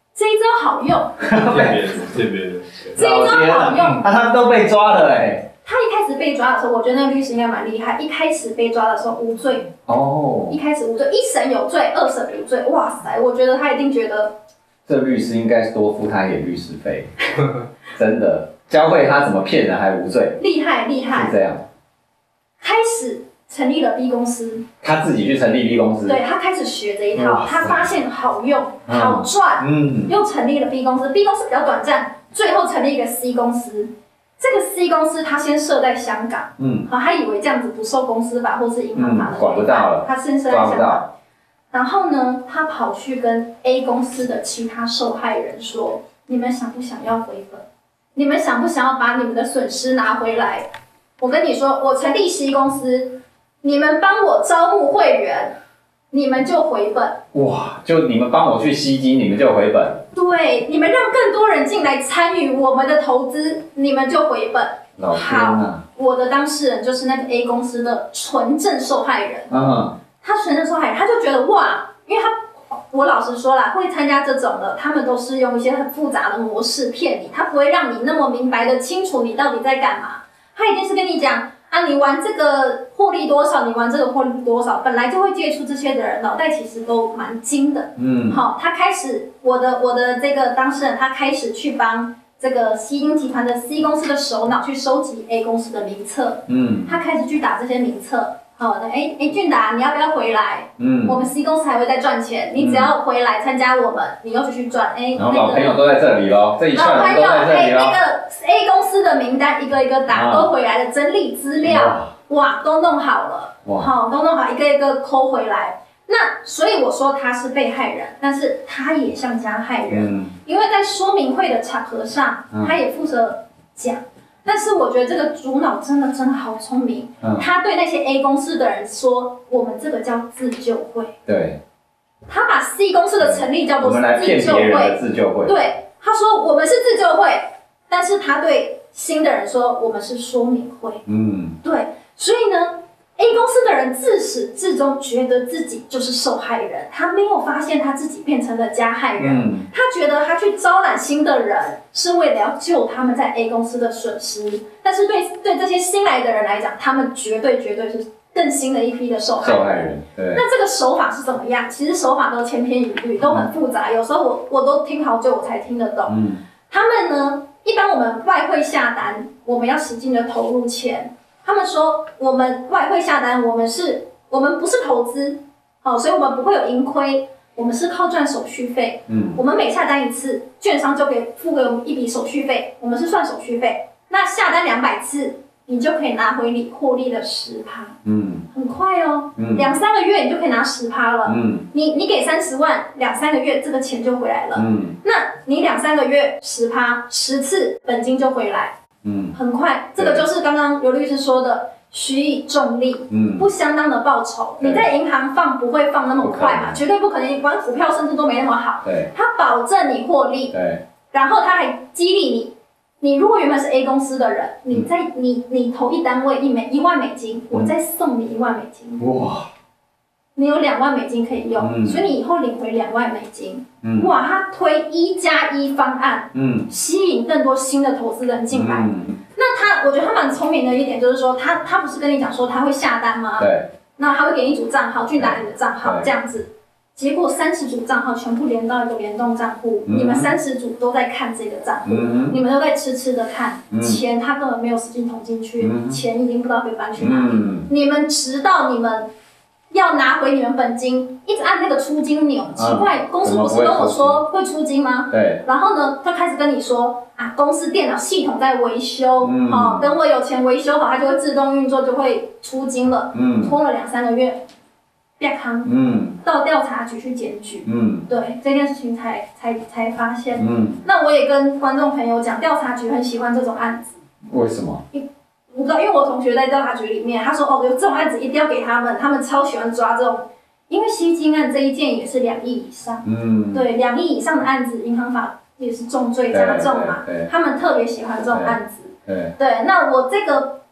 这一招好用， 骗别人，骗别人， 这一招好用。 那他们都被抓了哎。 他一开始被抓的时候，我觉得那个律师应该蛮厉害。一开始被抓的时候无罪哦，一开始无罪，一审有罪，二审无罪。哇塞，我觉得他一定觉得这律师应该多付他一点律师费，真的教会他怎么骗人还无罪， 厉害厉害， 是这样。 开始成立了 B 公司， 他自己去成立 B 公司， 对他开始学这一套，他发现好用、好赚，嗯，又成立了 B 公司。B 公司比较短暂，最后成立一个 C 公司。这个 C 公司他先设在香港，嗯，好，他以为这样子不受公司法或是银行法的管不到了， 他先设在香港。然后呢，他跑去跟 A 公司的其他受害人说：“你们想不想要回本？你们想不想要把你们的损失拿回来？我跟你说，我成立 C 公司，你们帮我招募会员，你们就回本。 哇，就你们帮我去吸金，你们就回本。 对，你们让更多人进来参与我们的投资，你们就回本。 老天啊！ 我的当事人就是那个 A 公司的纯正受害人。嗯，他纯正受害人，他就觉得哇，因为他我老实说啦，会参加这种的，他们都是用一些很复杂的模式骗你，他不会让你那么明白的清楚你到底在干嘛。他一定是跟你讲。啊，你玩这个获利多少？你玩这个获利多少？本来就会接触这些的人，脑袋其实都蛮精的。嗯，好，他开始，我的我的这个当事人，他开始去帮这个西英集团的 C 公司的首脑去收集 A 公司的名册。嗯，他开始去打这些名册。好，那哎哎，俊达，你要不要回来？嗯，我们 C 公司还会再赚钱，你只要回来参加我们，你又继续赚。哎， 然后老朋友都在这里咯，这一串都在这里咯。 哎，那个 A 公司的名单一个一个打，都回来了，整理资料，哇，都弄好了，好，都弄好，一个一个抠回来。那所以我说他是被害人，但是他也像加害人，因为在说明会的场合上，他也负责讲。但是我觉得这个主脑真的真的好聪明，嗯、他对那些 A 公司的人说，我们这个叫自救会。 对， 他把 C 公司的成立叫做自救会。 自救会。 对，他说我们是自救会，但是他对新的人说我们是说明会。嗯，对，所以呢 ，A 公司的人自始至终觉得自己就是受害人，他没有发现他自己变成了加害人。嗯、他觉得他去招揽新的人是为了要救他们在 A 公司的损失，但是对对这些新来的人来讲，他们绝对绝对是更新的一批的受害人。 受害人，对。 那这个手法是怎么样？其实手法都千篇一律，都很复杂，有时候我我都听好久我才听得懂。嗯、他们呢，一般我们外汇下单，我们要使劲的投入钱。他们说，我们外汇下单，我们是，我们不是投资，好、哦，所以我们不会有盈亏，我们是靠赚手续费。嗯，我们每下单一次，券商就给付给我们一笔手续费，我们是算手续费。那下单两百次，你就可以拿回你获利的十趴。嗯，很快哦，嗯、两三个月你就可以拿十趴了。嗯，你你给三十万，两三个月这个钱就回来了。嗯，那你两三个月十趴，十次本金就回来。嗯，很快，这个就是刚刚刘律师说的许以重利，嗯，不相当的报酬。你在银行放不会放那么快嘛，绝对不可能。玩股票甚至都没那么好，对，他保证你获利，对，然后他还激励你。你如果原本是 A 公司的人，你在、嗯、你你投一单位一美一万美金，我再送你一万美金，哇，你有两万美金可以用，嗯、所以你以后领回两万美金。嗯、哇，他推一加一方案，嗯，吸引更多新的投资人进来。嗯、那他，我觉得他蛮聪明的一点就是说，他他不是跟你讲说他会下单吗？对。那他会给你一组账号，去打你的账号这样子。结果三十组账号全部连到一个联动账户，嗯、你们三十组都在看这个账户，嗯、你们都在痴痴的看，嗯、钱他根本没有实际投进去，嗯、钱已经不知道被搬去哪里。嗯、你们直到你们要拿回你们本金，一直按那个出金钮，奇怪，嗯、公司不是跟我说会出金吗？对。然后呢，他开始跟你说啊，公司电脑系统在维修，嗯哦、等我有钱维修好，它就会自动运作，就会出金了。嗯。拖了两三个月。变康，嗯，到调查局去检举，嗯，对这件事情才才才发现，嗯，那我也跟观众朋友讲，调查局很喜欢这种案子， 为什么？ 我不知道，因为我同学在调查局里面，他说哦，有这种案子一定要给他们，他们超喜欢抓这种，因为吸金案这一件也是两亿以上，嗯，对，两亿以上的案子，银行法也是重罪加重嘛，他们特别喜欢这种案子，对，对，那我这个。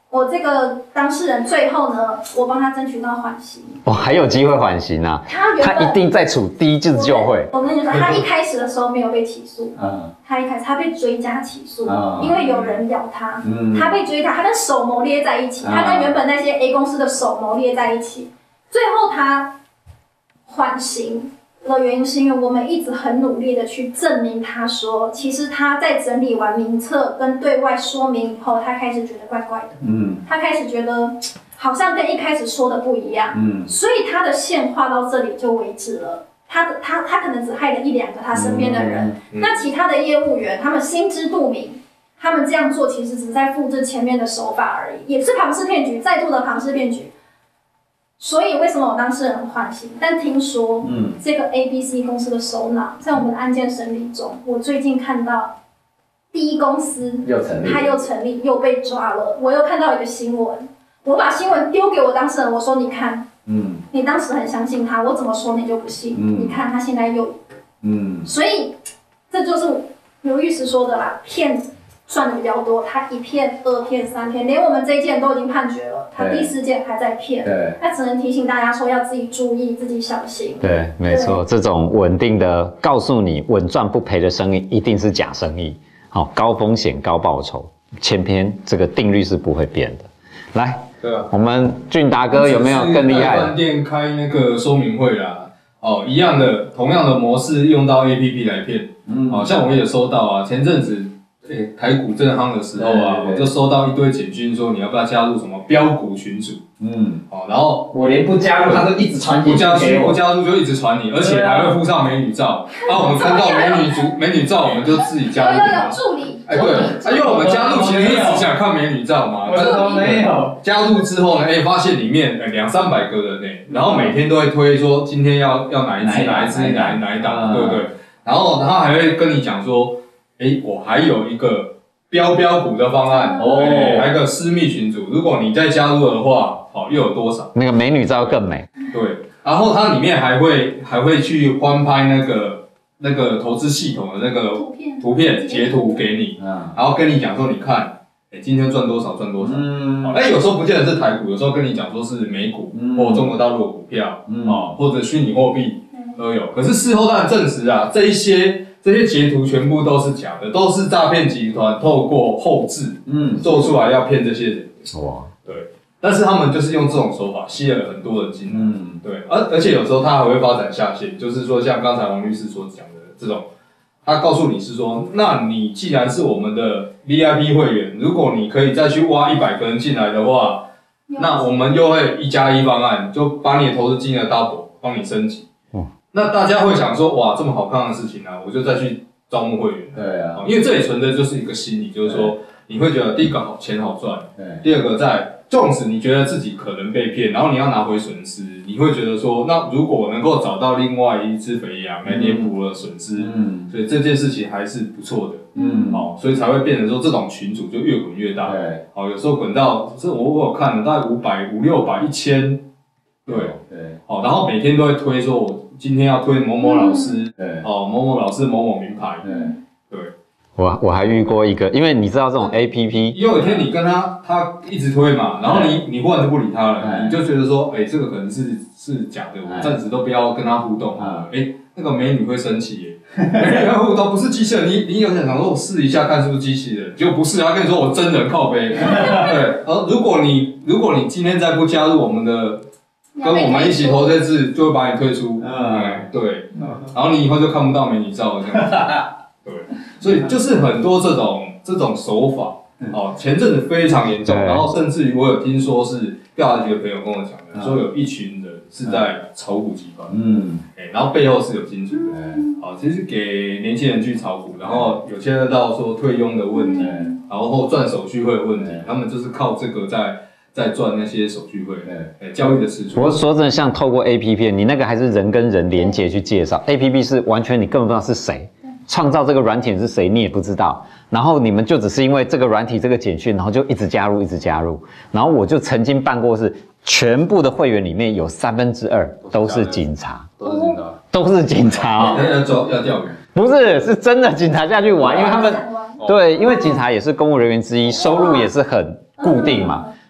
我这个当事人最后呢，我帮他争取到缓刑。 哦，还有机会缓刑啊！ 他原他一定在处低次就会。 我跟你说，他一开始的时候没有被起诉，嗯，他一开始他被追加起诉，嗯、因为有人咬他，嗯，他被追他，他跟首谋列在一起，嗯、他跟原本那些 A 公司的首谋列在一起，最后他缓刑。的原因是因为我们一直很努力的去证明他说，其实他在整理完名册跟对外说明以后，他开始觉得怪怪的，嗯，他开始觉得好像跟一开始说的不一样，嗯，所以他的线画到这里就为止了。他的他他可能只害了一两个他身边的人，嗯嗯、那其他的业务员他们心知肚明，他们这样做其实只是在复制前面的手法而已，也是庞氏骗局，再度的庞氏骗局。所以为什么我当事人很欢喜？但听说，嗯，这个 A B C 公司的首脑在我们的案件审理中，我最近看到第一公司又成立， 他又成立又被抓了。我又看到一个新闻，我把新闻丢给我当事人，我说你看，嗯，你当时很相信他，我怎么说你就不信，嗯、你看他现在又一个，嗯，所以这就是刘律师说的啦，骗。赚的比较多，他一骗、二骗、三骗，连我们这一件都已经判决了，他第四件还在骗，对，他只能提醒大家说要自己注意，自己小心。 对，没错，这种稳定的告诉你稳赚不赔的生意一定是假生意，好、哦，高风险高报酬，千篇这个定律是不会变的。来，对啊，我们俊达哥有没有更厉害的？ 饭店开那个说明会啦，哦，一样的，同样的模式用到 A P P 来骗，嗯，好、哦、像我也收到啊，前阵子。欸、台股正夯的时候啊，我就收到一堆简讯说你要不要加入什么标股群组，嗯，好，然后我连不加入，他都一直传进去给我， 不加入就一直传你，而且还会附上美女照，啊，我们看到美女族美女照，我们就自己加入。 有有有助理， 哎、欸、对，啊，因为我们加入其实只想看美女照嘛，但是没有加入之后呢，哎、欸，发现里面两、欸、三百个人呢、欸，然后每天都会推说今天要要哪一支哪一支哪哪一档，对不对？然后然后还会跟你讲说，哎、欸，我还有一个。标标股的方案哦，还有一个私密群组，如果你再加入的话，好又有多少？ 那个美女照更美。 对，然后它里面还会还会去翻拍那个那个投资系统的那个图片图片截图给你，嗯，然后跟你讲说，你看，哎，今天赚多少赚多少，嗯，哎，有时候不见得是台股，有时候跟你讲说是美股、嗯、或中国大陆的股票，嗯，哦，或者虚拟货币都有。可是事后当然证实啊，这一些。这些截图全部都是假的，都是诈骗集团透过后制，嗯，做出来要骗这些人。哇，对，但是他们就是用这种手法吸了很多人进来，嗯，对，而而且有时候他还会发展下线，就是说像刚才王律师所讲的这种，他告诉你是说，那你既然是我们的 V I P 会员，如果你可以再去挖一百个人进来的话，那我们又会一加一方案，就把你的投资金额 double， 帮你升级。那大家会想说，哇，这么好看的事情啊，我就再去招募会员。对啊，因为这里存的就是一个心理，就是说你会觉得第一个好钱好赚，对，第二个在纵使你觉得自己可能被骗，然后你要拿回损失，你会觉得说，那如果能够找到另外一只肥羊来填补了损失，嗯，所以这件事情还是不错的，嗯，好，所以才会变成说这种群组就越滚越大，对，好，有时候滚到这我我有看了，大概五百、五六百、一千，对对，好，然后每天都会推说我。今天要推某某老师，对，哦，某某老师某某名牌，对，对， 我我还遇过一个，因为你知道这种 A P P， 有一天你跟他他一直推嘛，然后你你忽然就不理他了，你就觉得说，哎、欸，这个可能是是假的，我暂时都不要跟他互动啊，哎、欸，那个美女会生气耶，美女互动不是机器人，你你有点想说我试一下看是不是机器人，结果不是，他跟你说我真人靠背，对，而如果你如果你今天再不加入我们的。跟我们一起投这次，就会把你退出。嗯，对，然后你以后就看不到美女照这样子。对，所以就是很多这种这种手法，哦，前阵子非常严重，然后甚至于我有听说是调查局的朋友跟我讲的，说有一群人是在炒股集团，嗯，哎，然后背后是有金主的，好，其实给年轻人去炒股，然后有牵涉到说退佣的问题，然后赚手续费的问题，他们就是靠这个在。在赚那些手续费，哎，交易的次数。 我说真的，像透过 A P P， 你那个还是人跟人连接去介绍 ，A P P 是完全你根本不知道是谁创造这个软体是谁，你也不知道。然后你们就只是因为这个软体这个简讯，然后就一直加入，一直加入。然后我就曾经办过是，全部的会员里面有三分之二都是警察， 都是警察， 都是警察哦。 要抓要钓鱼？ 不是，是真的警察下去玩，因为他们对，因为警察也是公务人员之一，收入也是很固定嘛。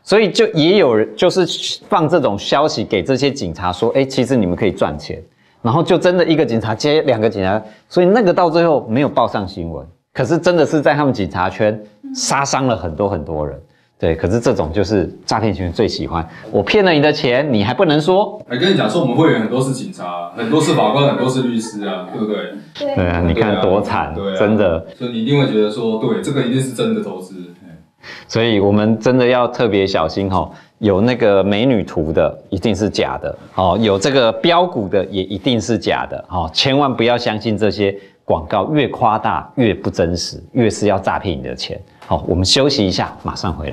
所以就也有人就是放这种消息给这些警察说，哎，其实你们可以赚钱，然后就真的一个警察接两个警察，所以那个到最后没有报上新闻，可是真的是在他们警察圈杀伤了很多很多人。对，可是这种就是诈骗群人最喜欢，我骗了你的钱，你还不能说。 还跟你讲说，我们会员很多是警察，很多是法官，很多是律师啊，对不对？ 对。 对啊，你看多惨， 对啊， 真的。 所以你一定会觉得说，对，这个一定是真的投资。 所以我们真的要特别小心哈，有那个美女图的一定是假的，哦，有这个标股的也一定是假的，哦，千万不要相信这些广告，越夸大越不真实，越是要诈骗你的钱。好，我们休息一下，马上回来。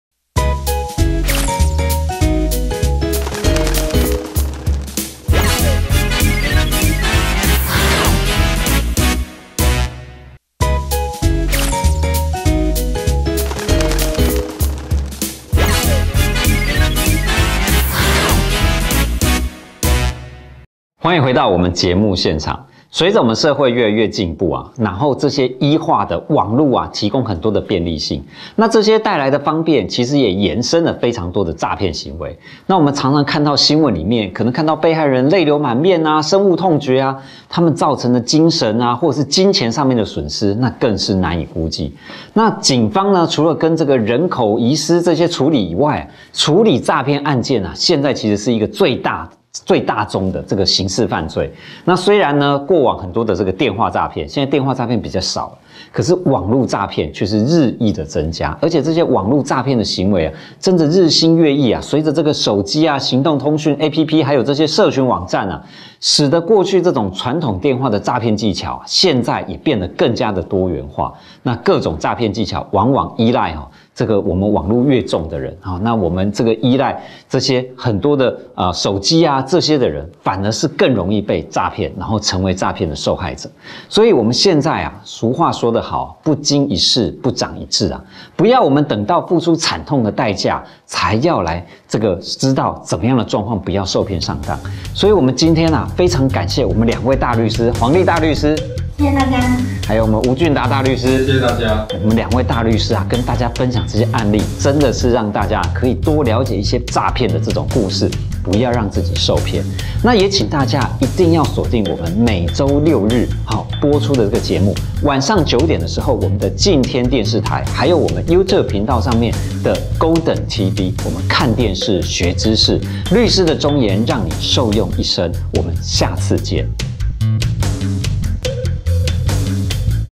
欢迎回到我们节目现场。随着我们社会越来越进步啊，然后这些医化的网络啊，提供很多的便利性。那这些带来的方便，其实也延伸了非常多的诈骗行为。那我们常常看到新闻里面，可能看到被害人泪流满面啊，深恶痛绝啊，他们造成的精神啊，或者是金钱上面的损失，那更是难以估计。那警方呢，除了跟这个人口遗失这些处理以外，处理诈骗案件啊，现在其实是一个最大。最大宗的这个刑事犯罪，那虽然呢，过往很多的这个电话诈骗，现在电话诈骗比较少，可是网络诈骗却是日益的增加，而且这些网络诈骗的行为啊，真的日新月异啊。随着这个手机啊、行动通讯 A P P， 还有这些社群网站啊，使得过去这种传统电话的诈骗技巧，现在也变得更加的多元化。那各种诈骗技巧往往依赖哈。这个我们网络越重的人啊，那我们这个依赖这些很多的啊、呃、手机啊这些的人，反而是更容易被诈骗，然后成为诈骗的受害者。所以我们现在啊，俗话说得好，不经一事不长一智啊，不要我们等到付出惨痛的代价，才要来这个知道怎么样的状况不要受骗上当。所以我们今天啊，非常感谢我们两位大律师，黄丽大律师。 谢谢大家， 还有我们吴俊达大律师， 谢谢大家。 我们两位大律师啊，跟大家分享这些案例，真的是让大家可以多了解一些诈骗的这种故事，不要让自己受骗。那也请大家一定要锁定我们每周六日好播出的这个节目，晚上九点的时候，我们的敬天电视台，还有我们 YouTube 频道上面的 Golden T V， 我们看电视学知识，律师的忠言让你受用一生。我们下次见。